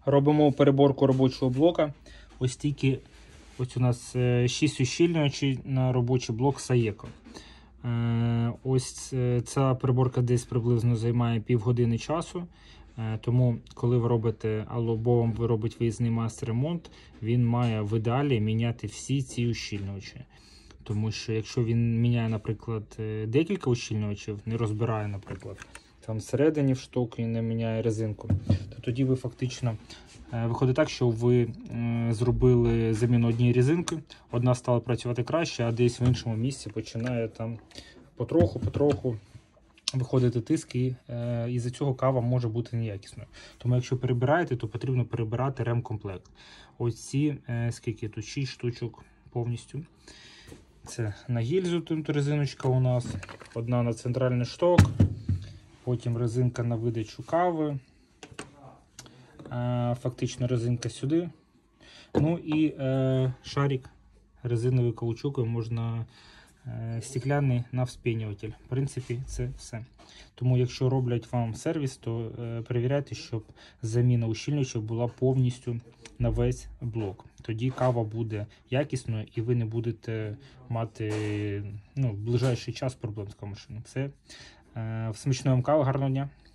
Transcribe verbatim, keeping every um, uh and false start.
Робимо переборку робочого блока. Ось тільки ось у нас шість ущільнювачів на робочий блок Saeco. Ось ця переборка десь приблизно займає півгодини часу. Тому, коли ви робите, або вам ви робить виїзний майстер-ремонт, він має в ідеалі міняти всі ці ущільнювачі. Тому що якщо він міняє, наприклад, декілька ущільнювачів, не розбирає, наприклад, там всередині в штуку і не міняє резинку, то тоді ви фактично виходить так, що ви зробили заміну однієї резинки, одна стала працювати краще, а десь в іншому місці починає там потроху-потроху виходити тиск, і е, із-за цього кава може бути неякісною. Тому якщо перебираєте, то потрібно перебирати ремкомплект. Ось ці, е, скільки тут, шість штучок повністю. Це на гільзу тут резиночка у нас, одна на центральний шток, потім резинка на видачу кави, е, фактично резинка сюди. Ну і е, шарик резиновий каучук, можна стекляний на вспінюватель. В принципі, це все. Тому, якщо роблять вам сервіс, то е, перевіряйте, щоб заміна ущільнювачів була повністю на весь блок. Тоді кава буде якісною і ви не будете мати ну, в ближайший час проблем з машиною. Все. Е, смачної вам кави, гарного дня!